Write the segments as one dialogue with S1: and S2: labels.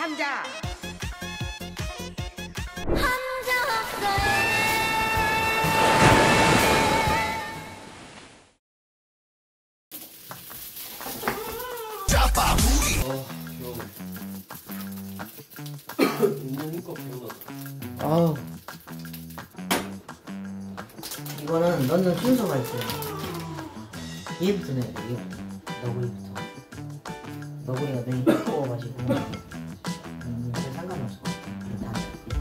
S1: 삼자.
S2: 아우, 이거는 넣는 순서가 있어요. 얘부터 넣어야 돼. 얘 너구리부터. 너구리가 너무 두꺼워가지고 상관없어. 일단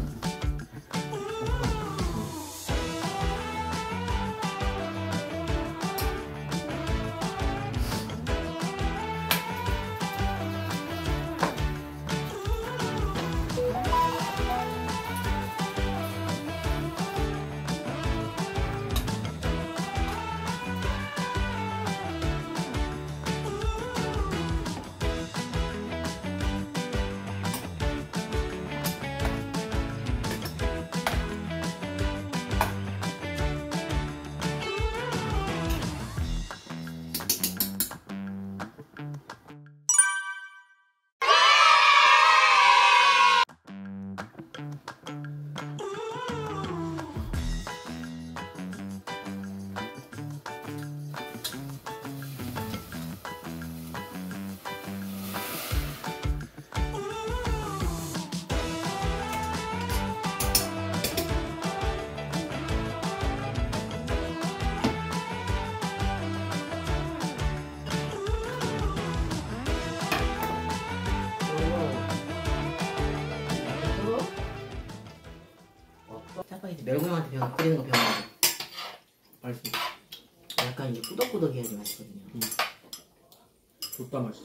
S2: 짜파게티 멸공한테 끓이는 거 배워가지고
S3: 맛있어.
S2: 약간 이제 꾸덕꾸덕해야지 맛있거든요.
S3: 좋다 맛있어.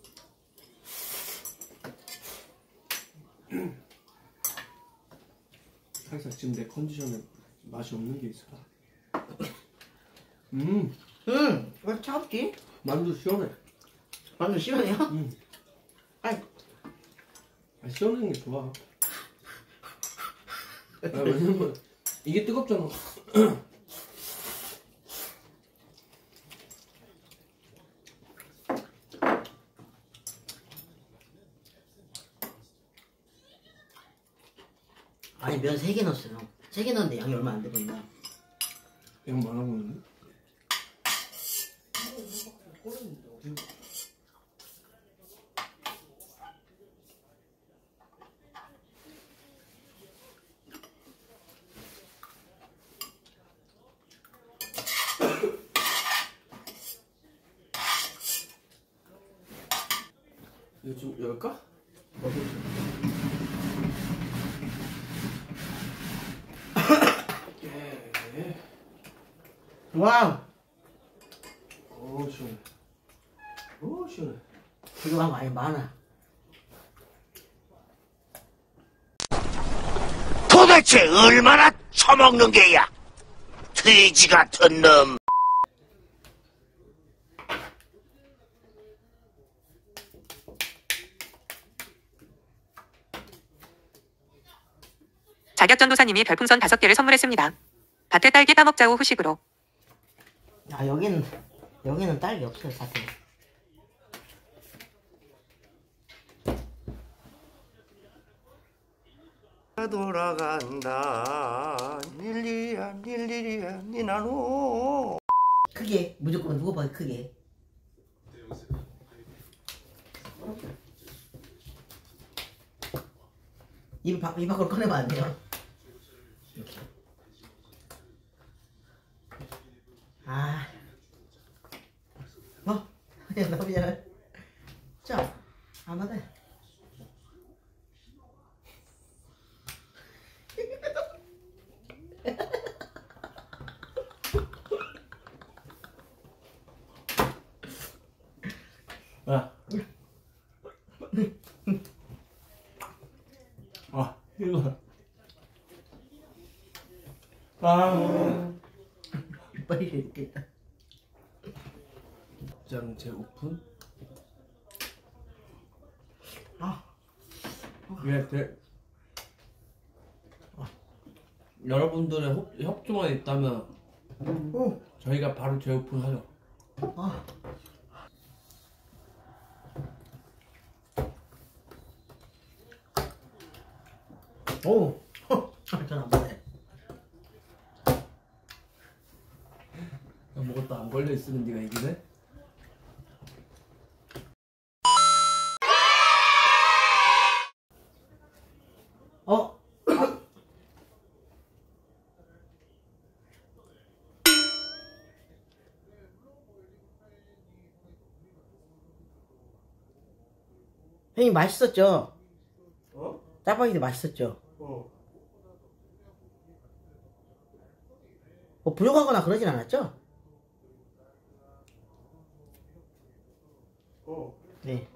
S3: 살짝 지금 내 컨디션에 맛이 없는 게 있어.
S2: 왜 차갑지?
S3: 만두 시원해.
S2: 완전 시원해요? 아이,
S3: 시원한 게 좋아. 왜냐면 이게 뜨겁잖아.
S2: 아니 면 3개 넣었어요. 3개 넣었는데 양이 얼마 안 돼 보인다.
S3: 양 많아 보이는데? 이거 좀 열까?
S2: 와우!
S3: 오 시원해. 오 시원해.
S2: 이거 막 많이 많아.
S4: 도대체 얼마나 처먹는 게야? 돼지 같은 놈.
S5: 자격전도사님이 별풍선 5개를 선물했습니다. 밭에 딸기 따먹자고 후식으로.
S2: 아 여기는 딸기 없어요 사태.
S4: 돌아간다 닐리야 닐리야 니나노.
S2: 크게 무조건 누가 봐도 크게. 입 밖으로 꺼내면 안 돼요. 이렇게. 아, 야, 나 미안해. 자, 안 받아.
S3: 야. 아, 이거.
S2: 빨리 있겠다.
S3: 장 재오픈. 여러분들의 협조만 있다면 저희가 바로 재오픈하죠.
S2: 오, 전안 보네.
S3: 아무것도 안 걸려 있으면 네가 이기네.
S2: 어? 형님 맛있었죠?
S4: 어?
S2: 짜파게티 맛있었죠?
S4: 어.
S2: 뭐 부족하거나 그러진 않았죠?
S4: 어.
S2: 네.